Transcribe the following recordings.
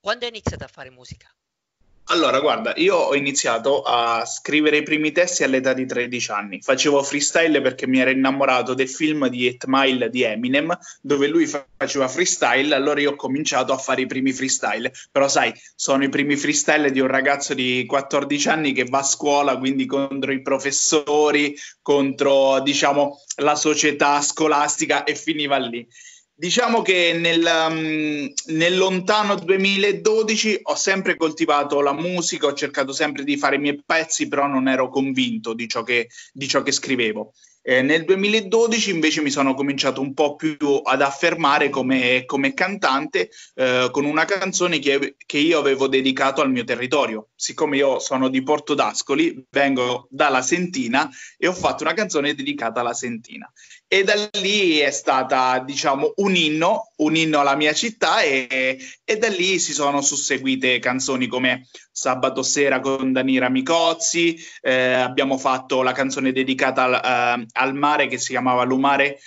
quando hai iniziato a fare musica? Allora, guarda, io ho iniziato a scrivere i primi testi all'età di 13 anni. Facevo freestyle perché mi ero innamorato del film di 8 Mile di Eminem, dove lui faceva freestyle, allora io ho cominciato a fare i primi freestyle. Però sai, sono i primi freestyle di un ragazzo di 14 anni che va a scuola, quindi contro i professori, contro, diciamo, la società scolastica e finiva lì. Diciamo che nel lontano 2012 ho sempre coltivato la musica, ho cercato sempre di fare i miei pezzi, però non ero convinto di ciò che scrivevo. Nel 2012 invece mi sono cominciato un po' più ad affermare come cantante, con una canzone che io avevo dedicato al mio territorio. Siccome io sono di Porto d'Ascoli, vengo dalla Sentina e ho fatto una canzone dedicata alla Sentina. E da lì è stata, diciamo, un inno alla mia città e da lì si sono susseguite canzoni come Sabato sera con Danira Micozzi, abbiamo fatto la canzone dedicata al mare che si chiamava Lumare,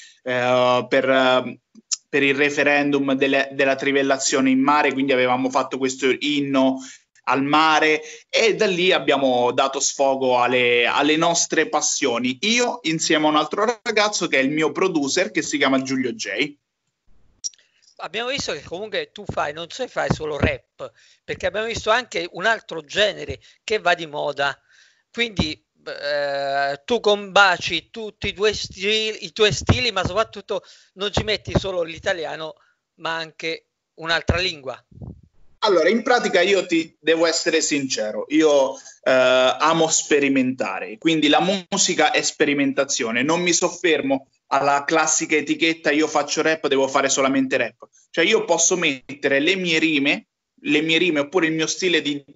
per il referendum della trivellazione in mare, quindi avevamo fatto questo inno al mare e da lì abbiamo dato sfogo alle nostre passioni. Io insieme a un altro ragazzo che è il mio producer che si chiama Giulio J. Abbiamo visto che comunque tu non so se fai solo rap, perché abbiamo visto anche un altro genere che va di moda. Quindi tu combaci tutti i tuoi stili, ma soprattutto non ci metti solo l'italiano, ma anche un'altra lingua. Allora, in pratica io ti devo essere sincero, io amo sperimentare, quindi la musica è sperimentazione, non mi soffermo alla classica etichetta io faccio rap, devo fare solamente rap. Cioè io posso mettere le mie rime oppure il mio stile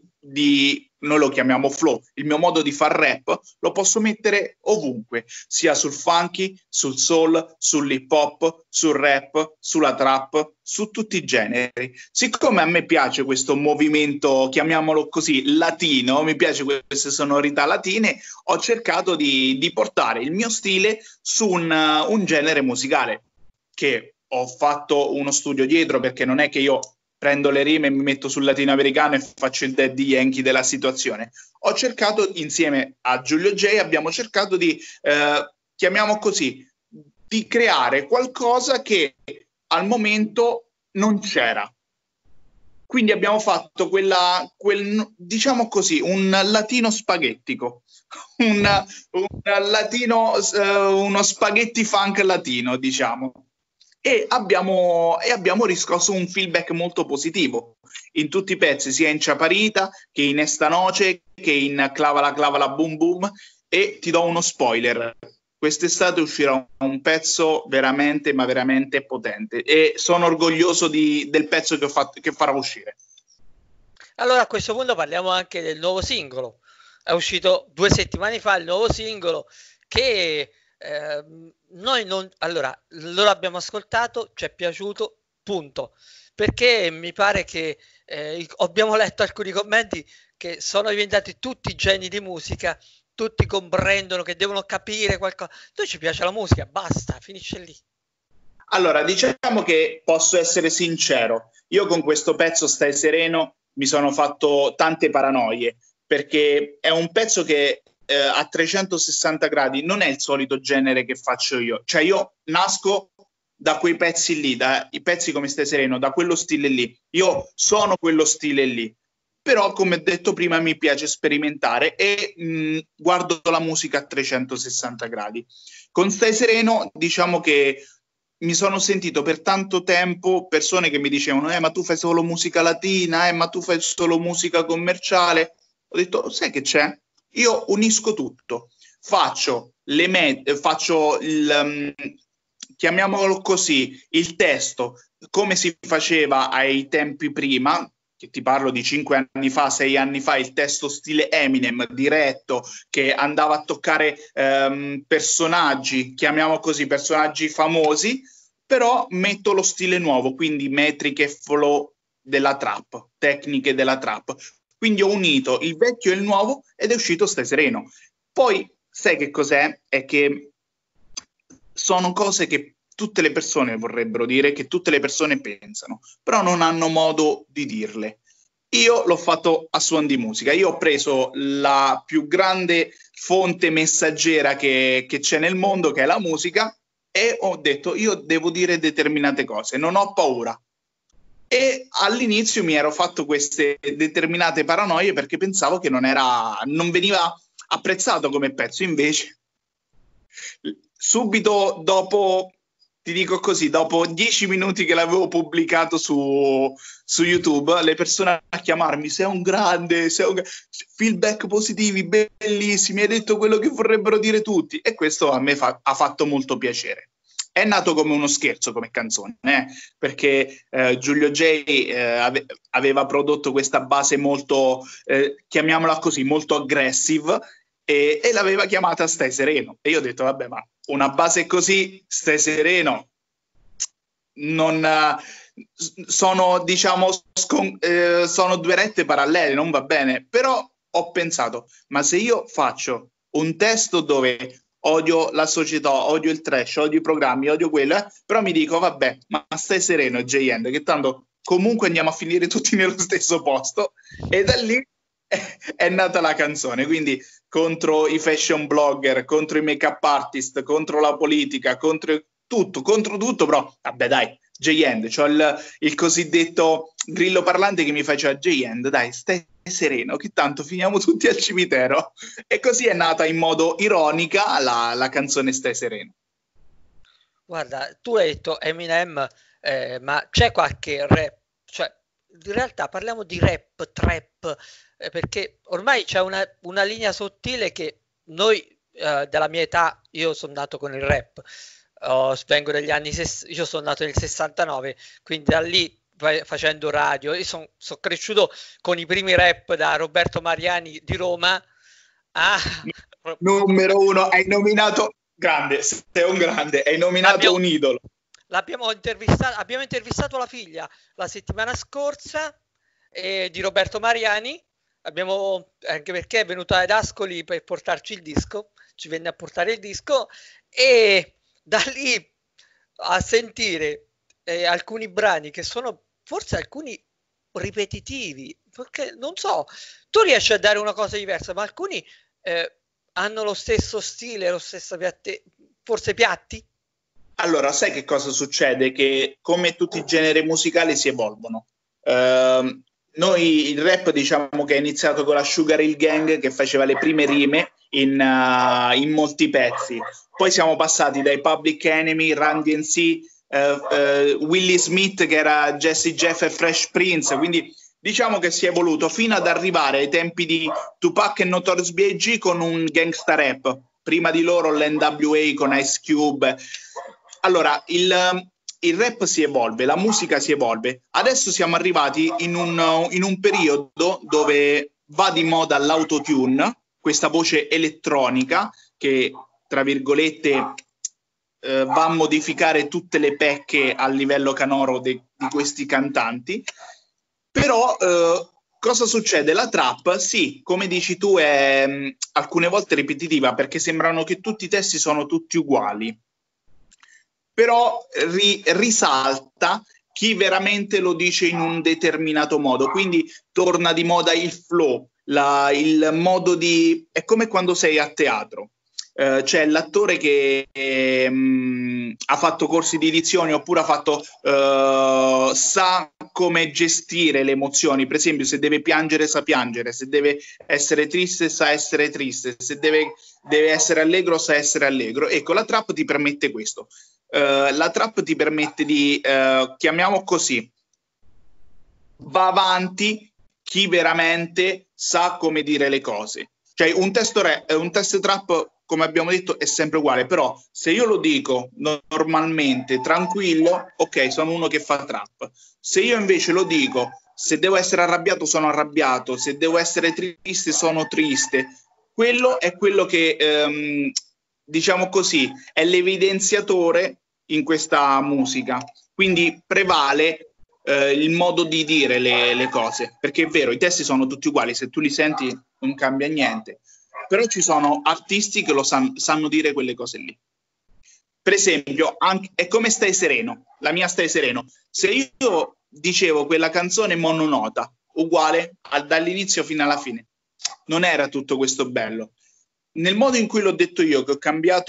noi lo chiamiamo flow, il mio modo di far rap, lo posso mettere ovunque, sia sul funky, sul soul, sull'hip hop, sul rap, sulla trap, su tutti i generi. Siccome a me piace questo movimento, chiamiamolo così, latino, mi piace queste sonorità latine, ho cercato di portare il mio stile su un genere musicale che ho fatto uno studio dietro perché non è che io prendo le rime e mi metto sul latinoamericano e faccio il Daddy Yankee della situazione. Ho cercato, insieme a Giulio J, abbiamo cercato di, chiamiamo così, di creare qualcosa che al momento non c'era. Quindi abbiamo fatto diciamo così, un latino spaghettico, un latino, uno spaghetti funk latino, diciamo. E abbiamo riscosso un feedback molto positivo in tutti i pezzi, sia in Ciaparita che in Esta Noce che in Clavala Boom Boom. E ti do uno spoiler: quest'estate uscirà un pezzo veramente, ma veramente potente e sono orgoglioso del pezzo che farò uscire. Allora a questo punto parliamo anche del nuovo singolo. È uscito 2 settimane fa il nuovo singolo che noi non... Allora, lo abbiamo ascoltato, ci è piaciuto, punto. Perché mi pare che abbiamo letto alcuni commenti che sono diventati tutti geni di musica, tutti comprendono che devono capire qualcosa. Noi ci piace la musica, basta, finisce lì. Allora, diciamo che posso essere sincero, io con questo pezzo Stai sereno mi sono fatto tante paranoie, perché è un pezzo che a 360 gradi non è il solito genere che faccio io, cioè io nasco da quei pezzi lì, dai pezzi come Stai sereno, da quello stile lì, io sono quello stile lì, però come detto prima mi piace sperimentare e guardo la musica a 360 gradi. Con Stai sereno diciamo che mi sono sentito per tanto tempo persone che mi dicevano ma tu fai solo musica latina, ma tu fai solo musica commerciale. Ho detto, sai che c'è? Io unisco tutto. Faccio chiamiamolo così, il testo, come si faceva ai tempi prima, che ti parlo di 5 anni fa, 6 anni fa, il testo stile Eminem, diretto, che andava a toccare personaggi, chiamiamo così, personaggi famosi, però metto lo stile nuovo, quindi metriche, flow della trap, tecniche della trap. Quindi ho unito il vecchio e il nuovo ed è uscito Stai sereno. Poi, sai che cos'è? È che sono cose che tutte le persone vorrebbero dire, che tutte le persone pensano, però non hanno modo di dirle. Io l'ho fatto a suon di musica. Io ho preso la più grande fonte messaggera che c'è nel mondo, che è la musica, e ho detto io devo dire determinate cose, non ho paura. E all'inizio mi ero fatto queste determinate paranoie perché pensavo che non veniva apprezzato come pezzo. Invece, subito dopo, ti dico così, dopo 10 minuti che l'avevo pubblicato su YouTube, le persone a chiamarmi, sei un grande, feedback positivi, bellissimi, hai detto quello che vorrebbero dire tutti. E questo a me ha fatto molto piacere. È nato come uno scherzo come canzone, perché Giulio J aveva prodotto questa base molto, chiamiamola così, molto aggressive, e l'aveva chiamata Stai Sereno. E io ho detto, vabbè, ma una base così, Stai Sereno, non sono, diciamo, sono due rette parallele, non va bene. Però ho pensato, ma se io faccio un testo dove odio la società, odio il trash, odio i programmi, odio quello, però mi dico, vabbè, ma stai sereno, J-End, che tanto comunque andiamo a finire tutti nello stesso posto, e da lì è nata la canzone. Quindi contro i fashion blogger, contro i make-up artist, contro la politica, contro tutto, però vabbè dai, J-End, c'ho il cosiddetto grillo parlante che mi faceva J-End, dai, stai sereno, che tanto finiamo tutti al cimitero. E così è nata in modo ironica la canzone Stai sereno. Guarda, tu hai detto Eminem, ma c'è qualche rap? Cioè, in realtà parliamo di rap, trap, perché ormai c'è una linea sottile che noi, della mia età, io sono nato con il rap, vengo dagli anni, io sono nato nel 69, quindi da lì facendo radio, io sono cresciuto con i primi rap da Roberto Mariani di Roma a... Numero uno, hai nominato grande, sei un grande, hai nominato un idolo. Abbiamo intervistato la figlia la settimana scorsa di Roberto Mariani, anche perché è venuta ad Ascoli per portarci il disco, ci venne a portare il disco, e da lì a sentire alcuni brani che sono forse alcuni ripetitivi, perché non so, tu riesci a dare una cosa diversa, ma alcuni hanno lo stesso stile, lo stesso forse piatti? Allora, sai che cosa succede? Che come tutti i generi musicali si evolvono. Noi il rap diciamo che è iniziato con la Sugar Hill Gang che faceva le prime rime in molti pezzi. Poi siamo passati dai Public Enemy, Run DMC, Willie Smith che era Jesse Jeff e Fresh Prince, quindi diciamo che si è evoluto fino ad arrivare ai tempi di Tupac e Notorious B.I.G. con un gangsta rap. Prima di loro l'NWA con Ice Cube. Allora, il rap si evolve, la musica si evolve. Adesso siamo arrivati in un periodo dove va di moda l'autotune, questa voce elettronica che, tra virgolette, va a modificare tutte le pecche a livello canoro di questi cantanti. Però cosa succede? La trap, sì, come dici tu, è alcune volte ripetitiva perché sembrano che tutti i testi sono tutti uguali. Però risalta chi veramente lo dice in un determinato modo, quindi torna di moda il flow, il modo di... è come quando sei a teatro. C'è l'attore che ha fatto corsi di edizione oppure sa come gestire le emozioni. Per esempio, se deve piangere sa piangere, se deve essere triste sa essere triste, se deve essere allegro sa essere allegro. Ecco, la trap ti permette questo. La trap ti permette di, chiamiamo così, va avanti chi veramente sa come dire le cose. Cioè un testo trap, come abbiamo detto, è sempre uguale, però se io lo dico normalmente, tranquillo, ok, sono uno che fa trap. Se io invece lo dico, se devo essere arrabbiato sono arrabbiato, se devo essere triste sono triste, quello è quello che, diciamo così, è l'evidenziatore in questa musica. Quindi prevale il modo di dire le cose, perché è vero, i testi sono tutti uguali, se tu li senti non cambia niente, però ci sono artisti che lo sanno dire quelle cose lì. Per esempio, è come Stai Sereno, la mia Stai Sereno. Se io dicevo quella canzone mononota, uguale dall'inizio fino alla fine. Non era tutto questo bello. Nel modo in cui l'ho detto io, che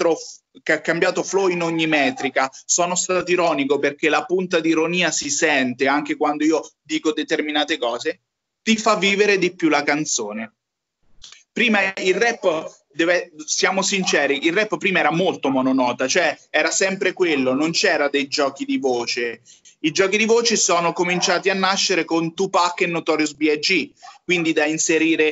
ha cambiato flow in ogni metrica, sono stato ironico perché la punta di ironia si sente anche quando io dico determinate cose, ti fa vivere di più la canzone. Prima il rap, siamo sinceri, il rap prima era molto mononota, cioè era sempre quello, non c'era dei giochi di voce. I giochi di voce sono cominciati a nascere con Tupac e Notorious B.I.G., quindi da inserire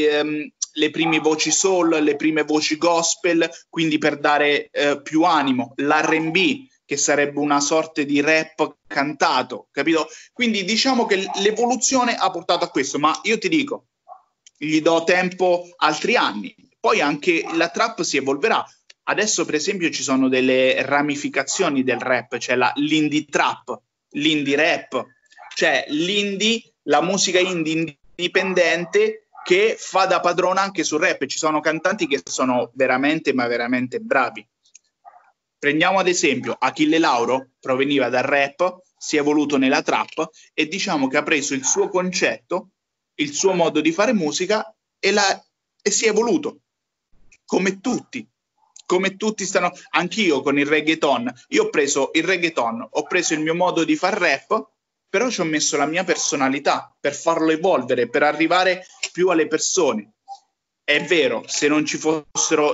le prime voci soul, le prime voci gospel, quindi per dare più animo, l'R&B, che sarebbe una sorta di rap cantato, capito? Quindi diciamo che l'evoluzione ha portato a questo, ma io ti dico, gli do tempo altri anni, poi anche la trap si evolverà. Adesso per esempio ci sono delle ramificazioni del rap, c'è l'indie trap, l'indie rap, cioè l'indie, la musica indie indipendente che fa da padrona anche sul rap. Ci sono cantanti che sono veramente, ma veramente bravi. Prendiamo ad esempio Achille Lauro, proveniva dal rap, si è evoluto nella trap e diciamo che ha preso il suo concetto, il suo modo di fare musica e si è evoluto. Come tutti stanno, anch'io con il reggaeton. Io ho preso il reggaeton, ho preso il mio modo di far rap, però ci ho messo la mia personalità per farlo evolvere, per arrivare più alle persone. È vero, se non ci fossero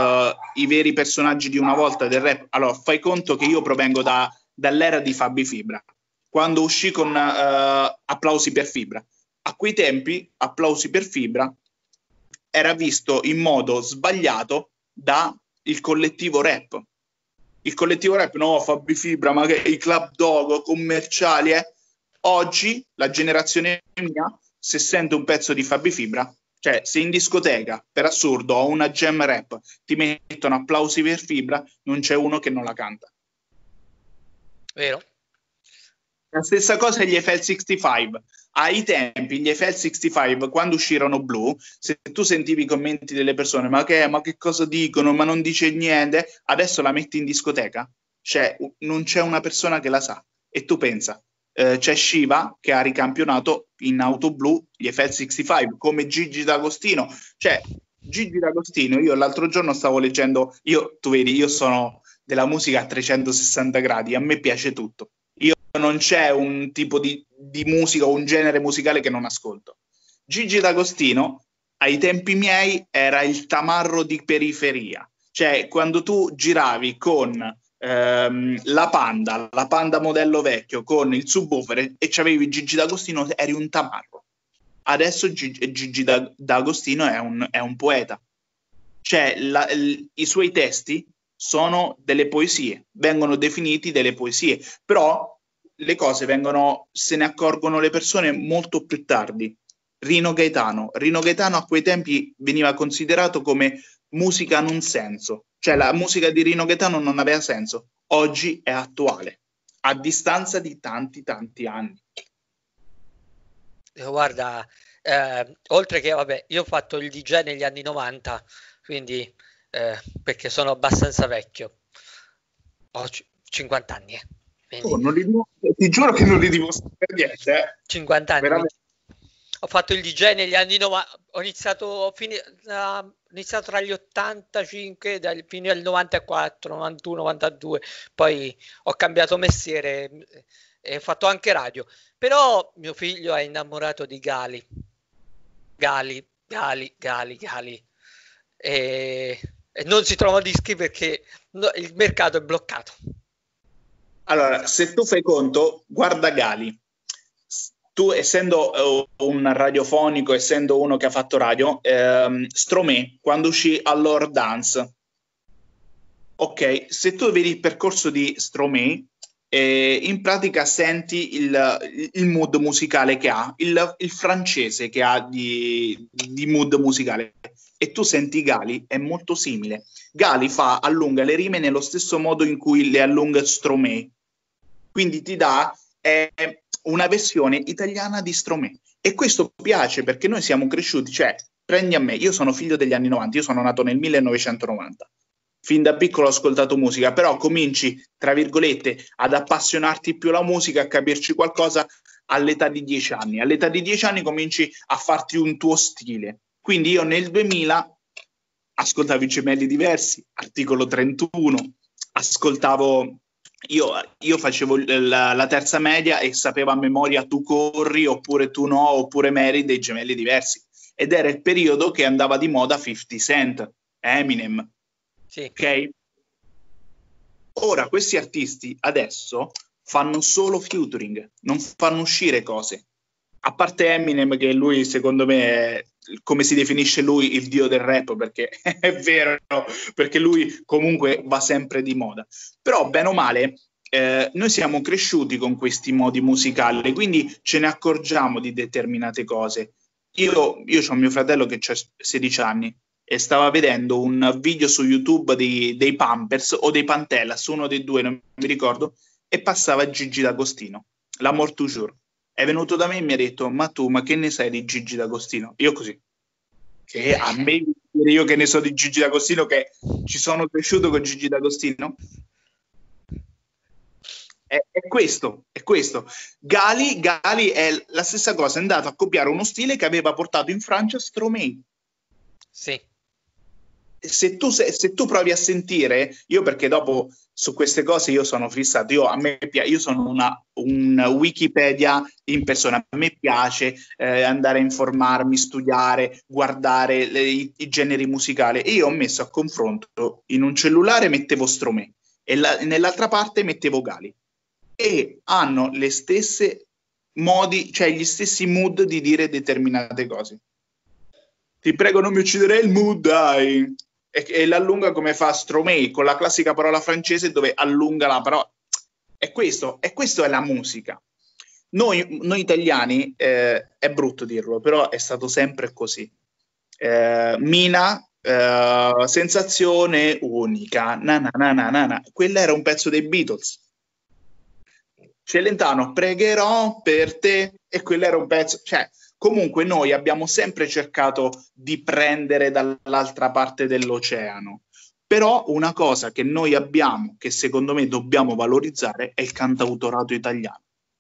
i veri personaggi di una volta del rap, allora fai conto che io provengo dall'era di Fabi Fibra, quando uscì con Applausi per Fibra. A quei tempi, Applausi per Fibra era visto in modo sbagliato da il collettivo rap. Il collettivo rap, no, Fabi Fibra, ma che i club dog commerciali, Oggi la generazione mia, se sente un pezzo di Fabi Fibra, cioè se in discoteca, per assurdo, o una jam rap, ti mettono Applausi per Fibra, non c'è uno che non la canta. Vero? La stessa cosa gli Eiffel 65. Ai tempi, gli Eiffel 65, quando uscirono Blue, se tu sentivi i commenti delle persone, ma che cosa dicono, ma non dice niente, adesso la metti in discoteca, cioè non c'è una persona che la sa. E tu pensa, c'è Shiva che ha ricampionato in auto blu gli Eiffel 65, come Gigi D'Agostino. Cioè, Gigi D'Agostino, io l'altro giorno stavo leggendo, tu vedi, io sono della musica a 360 gradi, a me piace tutto. Non c'è un tipo di musica o un genere musicale che non ascolto. Gigi D'Agostino, ai tempi miei, era il tamarro di periferia. Cioè, quando tu giravi con la Panda modello vecchio, con il subwoofer e c'avevi Gigi D'Agostino, eri un tamarro. Adesso Gigi D'Agostino è un poeta. Cioè, i suoi testi sono delle poesie, vengono definiti delle poesie, però le cose se ne accorgono le persone molto più tardi. Rino Gaetano a quei tempi veniva considerato come musica non senso, cioè la musica di Rino Gaetano non aveva senso, oggi è attuale, a distanza di tanti anni. Guarda, oltre che, vabbè, io ho fatto il DJ negli anni 90, quindi perché sono abbastanza vecchio, ho 50 anni. Ti giuro che non li dimostro per niente. 50 anni. Ho fatto il DJ negli anni 90, ho iniziato tra gli 85 fino al 94, 91, 92, poi ho cambiato mestiere e ho fatto anche radio. Però mio figlio è innamorato di Gali. E non si trovano dischi perché il mercato è bloccato. Allora, se tu fai conto, guarda Gali. Tu, essendo un radiofonico, essendo uno che ha fatto radio, Stromae, quando uscì Allure Dance, ok, se tu vedi il percorso di Stromae, in pratica senti il mood musicale che ha, il francese che ha di mood musicale, e tu senti Gali, è molto simile. Gali allunga le rime nello stesso modo in cui le allunga Stromae, quindi ti dà una versione italiana di Stromae, e questo piace perché noi siamo cresciuti, cioè prendi a me, io sono figlio degli anni 90, io sono nato nel 1990, fin da piccolo ho ascoltato musica, però cominci, tra virgolette, ad appassionarti più alla musica, a capirci qualcosa all'età di 10 anni. All'età di 10 anni cominci a farti un tuo stile. Quindi io nel 2000 ascoltavo i Gemelli Diversi, Articolo 31, ascoltavo... Io facevo la terza media e sapevo a memoria Tu corri, oppure Tu no, oppure Mary dei Gemelli Diversi. Ed era il periodo che andava di moda 50 Cent, Eminem. Sì. Ok? Ora questi artisti adesso fanno solo featuring, non fanno uscire cose. A parte Eminem, che lui secondo me è, come si definisce lui, il dio del rap, perché è vero, perché lui comunque va sempre di moda. Però bene o male noi siamo cresciuti con questi modi musicali, quindi ce ne accorgiamo di determinate cose. Io ho mio fratello che ha 16 anni e stava vedendo un video su YouTube dei Pampers o dei Pantelas, uno dei due, non mi ricordo, e passava Gigi D'Agostino, L'Amour Toujours. È venuto da me e mi ha detto: ma che ne sai di Gigi D'Agostino? Io così, che a me io che ne so di Gigi D'Agostino, che ci sono cresciuto con Gigi D'Agostino. È questo. Gali è la stessa cosa, è andato a copiare uno stile che aveva portato in Francia Stromae. Sì. Se tu provi a sentire, io perché dopo su queste cose io sono fissato, io sono un Wikipedia in persona, a me piace andare a informarmi, studiare, guardare i generi musicali, e io ho messo a confronto, in un cellulare mettevo Stromae e nell'altra parte mettevo Gali, e hanno le stesse modi, cioè gli stessi mood di dire determinate cose. Ti prego, non mi ucciderei il mood, dai. E l'allunga come fa Stromae, con la classica parola francese dove allunga la parola. E questo è la musica. Noi italiani, è brutto dirlo, però è stato sempre così. Mina, sensazione unica, na na na na na na. Quella era un pezzo dei Beatles. Celentano, pregherò per te, e quello era un pezzo, cioè comunque noi abbiamo sempre cercato di prendere dall'altra parte dell'oceano, però una cosa che noi abbiamo, che secondo me dobbiamo valorizzare, è il cantautorato italiano.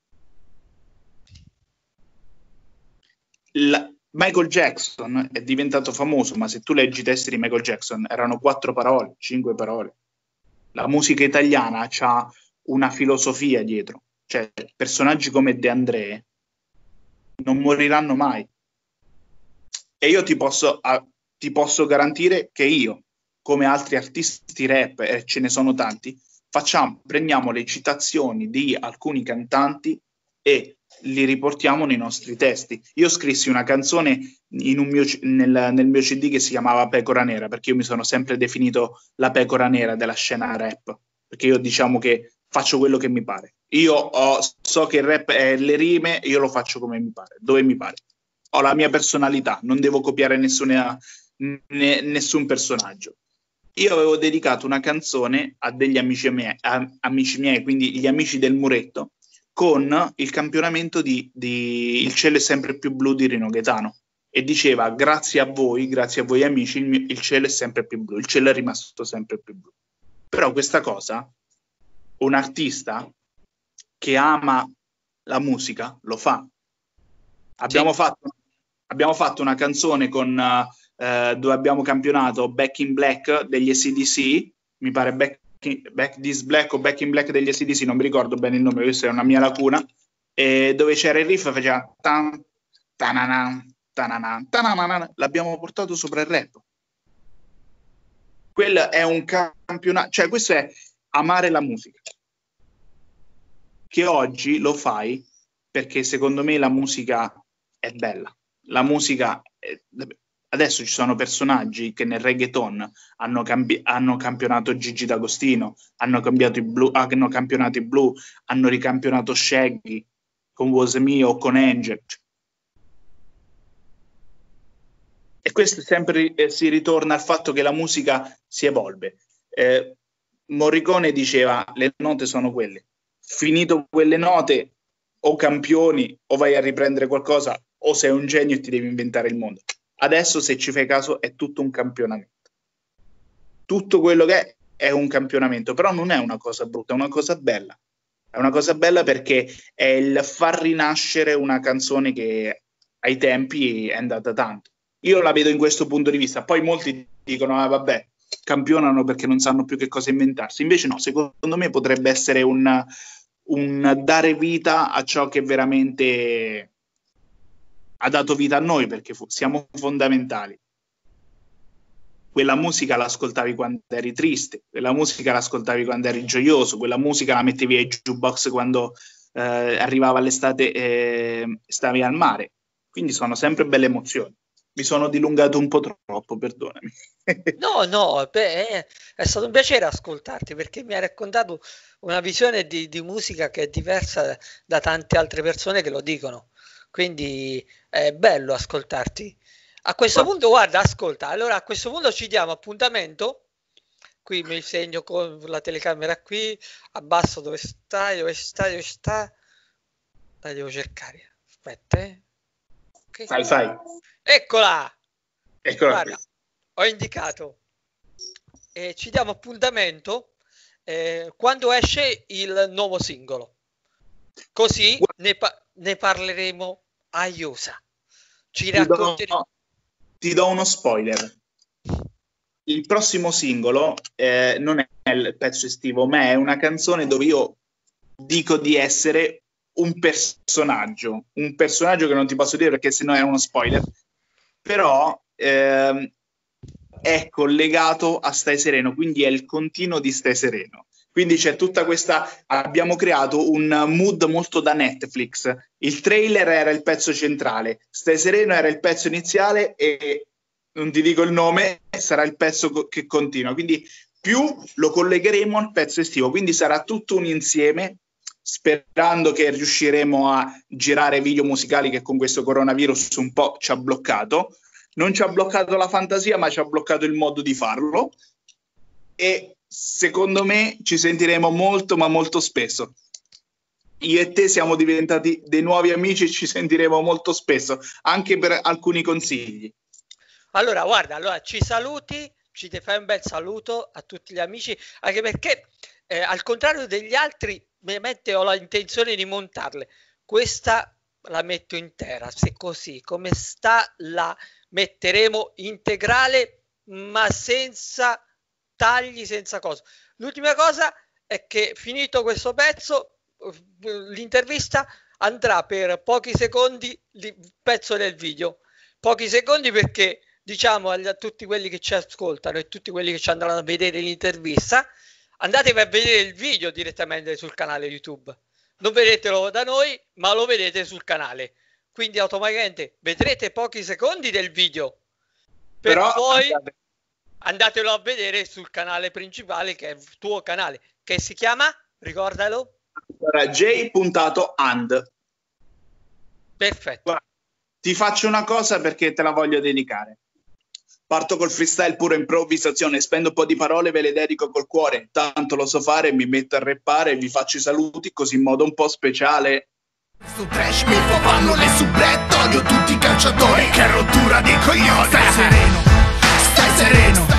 Michael Jackson è diventato famoso, ma se tu leggi i testi di Michael Jackson erano 4 parole, 5 parole. La musica italiana ha una filosofia dietro. Cioè, personaggi come De André non moriranno mai. E io ti posso garantire che io, come altri artisti rap, e ce ne sono tanti, prendiamo le citazioni di alcuni cantanti e li riportiamo nei nostri testi. Io scrissi una canzone nel mio CD che si chiamava Pecora Nera, perché io mi sono sempre definito la pecora nera della scena rap, perché io diciamo che faccio quello che mi pare. So che il rap è le rime, io lo faccio come mi pare, dove mi pare. Ho la mia personalità, non devo copiare nessun personaggio. Io avevo dedicato una canzone a degli amici miei, quindi gli amici del muretto, con il campionamento di Il cielo è sempre più blu di Rino Gaetano, e diceva: grazie a voi amici, il cielo è sempre più blu, il cielo è rimasto sempre più blu. Però questa cosa un artista che ama la musica lo fa. Abbiamo fatto una canzone dove abbiamo campionato Back in Black degli AC/DC, mi pare Back This Black o Back in Black degli AC/DC, non mi ricordo bene il nome, questa è una mia lacuna, e dove c'era il riff, faceva tan, tananan, tananan, tananan, l'abbiamo portato sopra il rap. Quello è un campionato, cioè questo è amare la musica, che oggi lo fai perché secondo me la musica è bella. La musica adesso ci sono personaggi che nel reggaeton hanno campionato Gigi D'Agostino, hanno campionato i Blu, hanno ricampionato Shaggy con Was Me o con Angel. E questo sempre si ritorna al fatto che la musica si evolve. Morricone diceva: le note sono quelle. Finito quelle note, o campioni o vai a riprendere qualcosa, o sei un genio e ti devi inventare il mondo. Adesso, se ci fai caso, è tutto un campionamento. Tutto quello che è un campionamento, però non è una cosa brutta, è una cosa bella. È una cosa bella perché è il far rinascere una canzone che ai tempi è andata tanto. Io la vedo in questo punto di vista. Poi molti dicono, ah, vabbè, campionano perché non sanno più che cosa inventarsi. Invece no, secondo me potrebbe essere un dare vita a ciò che veramente ha dato vita a noi, perché siamo fondamentali. Quella musica l'ascoltavi quando eri triste, quella musica l'ascoltavi quando eri gioioso, quella musica la mettevi ai jukebox quando arrivava l'estate, stavi al mare. Quindi sono sempre belle emozioni. Mi sono dilungato un po' troppo, perdonami. No, beh, è stato un piacere ascoltarti perché mi hai raccontato una visione di musica che è diversa da tante altre persone che lo dicono. Quindi è bello ascoltarti. A questo punto, guarda, ascolta, allora a questo punto ci diamo appuntamento. Qui mi segno con la telecamera qui, abbasso dove stai, dove stai, dove sta. La devo cercare. Aspetta, Ok. Fai. Eccola! Eccola Guarda, qui. ho indicato. Ci diamo appuntamento quando esce il nuovo singolo. Così ne parleremo a iosa. Ci racconteremo. Ti do uno spoiler. Il prossimo singolo non è il pezzo estivo, ma è una canzone dove io dico di essere un personaggio che non ti posso dire perché sennò è uno spoiler, però è collegato a Stai Sereno, quindi è il continuo di Stai Sereno. Quindi c'è tutta questa, abbiamo creato un mood molto da Netflix. Il trailer era il pezzo centrale, Stai Sereno era il pezzo iniziale e non ti dico il nome, sarà il pezzo che continua. Quindi più lo collegheremo al pezzo estivo, quindi sarà tutto un insieme, sperando che riusciremo a girare video musicali che con questo coronavirus un po' ci ha bloccato. Non ci ha bloccato la fantasia, ma ci ha bloccato il modo di farlo. E secondo me ci sentiremo molto, ma molto spesso. Io e te siamo diventati dei nuovi amici e ci sentiremo molto spesso, anche per alcuni consigli. Allora, guarda, ci saluti, ci fai un bel saluto a tutti gli amici, anche perché al contrario degli altri, ho l'intenzione di montarle. Questa la metto intera, se così, come sta la metteremo integrale, ma senza tagli, senza cosa. L'ultima cosa è che finito questo pezzo, l'intervista andrà per pochi secondi il pezzo del video, pochi secondi perché diciamo a tutti quelli che ci ascoltano e tutti quelli che ci andranno a vedere l'intervista, andatevi a vedere il video direttamente sul canale YouTube, non vedetelo da noi ma lo vedete sul canale, quindi automaticamente vedrete pochi secondi del video, però poi andatelo a vedere sul canale principale che è il tuo canale, che si chiama, ricordalo? J.and. Perfetto. Guarda, ti faccio una cosa perché te la voglio dedicare. Parto col freestyle, pura improvvisazione, spendo un po' di parole, ve le dedico col cuore, tanto lo so fare, mi metto a rappare, vi faccio i saluti così in modo un po' speciale. Su trash mi fa pallone su brett, odio tutti i calciatori, che rottura di coglioni. Stai sereno, stai sereno.